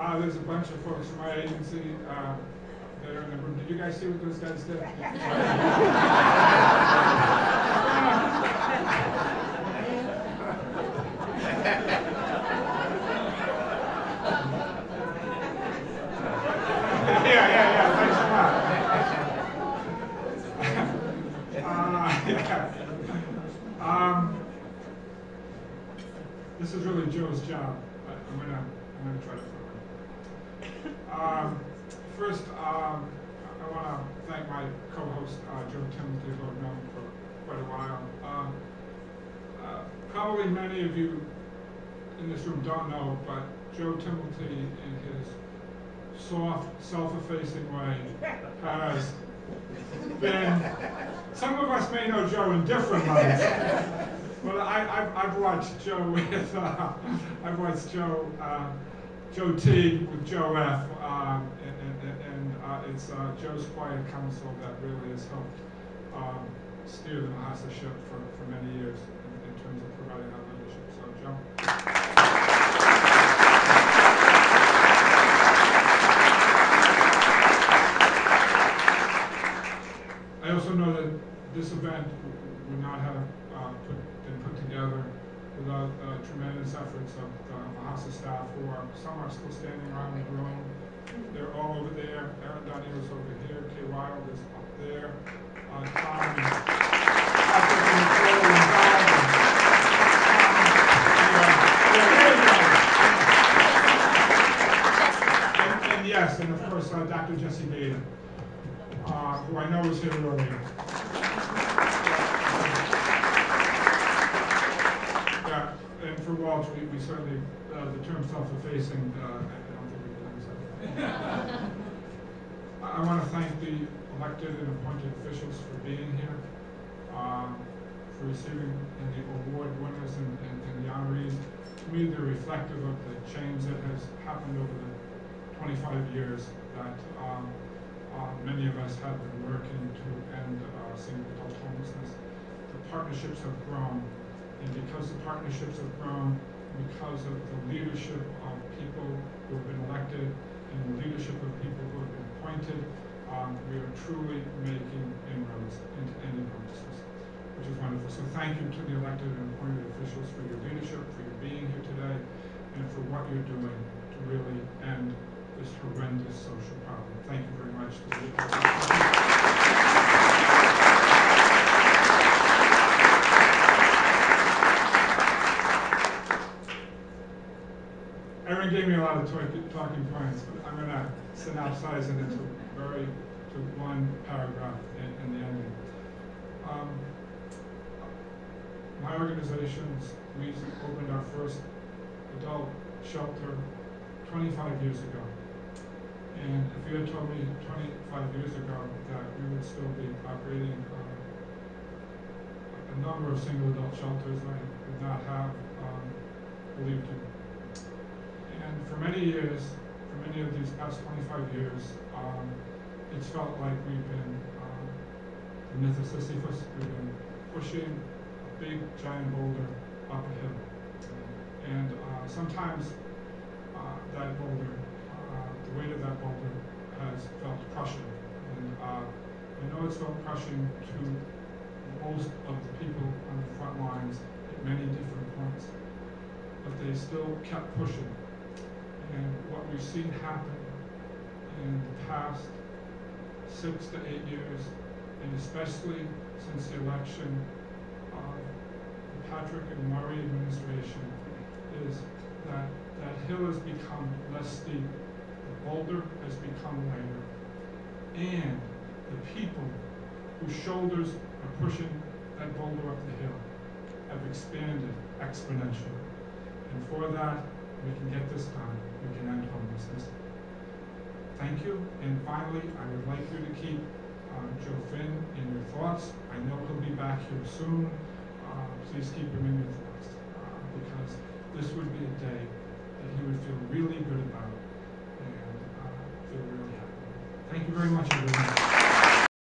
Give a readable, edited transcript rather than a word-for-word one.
There's a bunch of folks from my agency that are in the room. Did you guys see what those guys did? Yeah. Thanks a lot. This is really Joe's job, but I'm gonna try to fill it. First, I want to thank my co-host Joe Timothy, who I've known for quite a while. Probably many of you in this room don't know, but Joe Timothy, in his soft, self-effacing way, has been. Some of us may know Joe in different ways. Well, I've watched Joe with I've watched Joe T with Joe F, and it's Joe's quiet counsel that really has helped steer the MHSA ship for many years in terms of providing that leadership. So, Joe. I also know that this event would not have been put together without tremendous efforts of the MHSA staff, some are still standing around the room. They're all over there. Aaron Dunny was over here. Kay Wild is up there. Tom and Patrick and Nicole and Bob. And yes, and of course, Dr. Jesse Bader, who I know is here earlier. And for Walsh, we certainly, the term self-effacing, I don't think we can use that. I want to thank the elected and appointed officials for being here, for receiving the award winners and the honorees. To me, they're reflective of the change that has happened over the 25 years that many of us have been working to end single adult homelessness. The partnerships have grown. And because the partnerships have grown, because of the leadership of people who have been elected and the leadership of people who have been appointed, we are truly making inroads into ending homelessness, which is wonderful. So thank you to the elected and appointed officials for your leadership, for your being here today, and for what you're doing to really end this horrendous social problem. Thank you very much. Aaron gave me a lot of talking points, but I'm going to synopsize it into one paragraph in the ending. My organizations, we opened our first adult shelter 25 years ago. And if you had told me 25 years ago that we would still be operating a number of single adult shelters, I would not have believed you. And for many years, for many of these past 25 years, it's felt like we've been the myth of Sisyphus. We've been pushing a big giant boulder up a hill. And sometimes that boulder, the weight of that boulder has felt crushing. And I know it's felt crushing to most of the people on the front lines at many different points, but they still kept pushing. And what we've seen happen in the past 6 to 8 years, and especially since the election of the Patrick and Murray administration, is that that hill has become less steep, the boulder has become lighter, and the people whose shoulders are pushing that boulder up the hill have expanded exponentially. And for that, we can get this done. We can end homelessness. Thank you. And finally, I would like you to keep Joe Finn in your thoughts. I know he'll be back here soon. Please keep him in your thoughts because this would be a day that he would feel really good about and feel really happy. Thank you very much, everyone.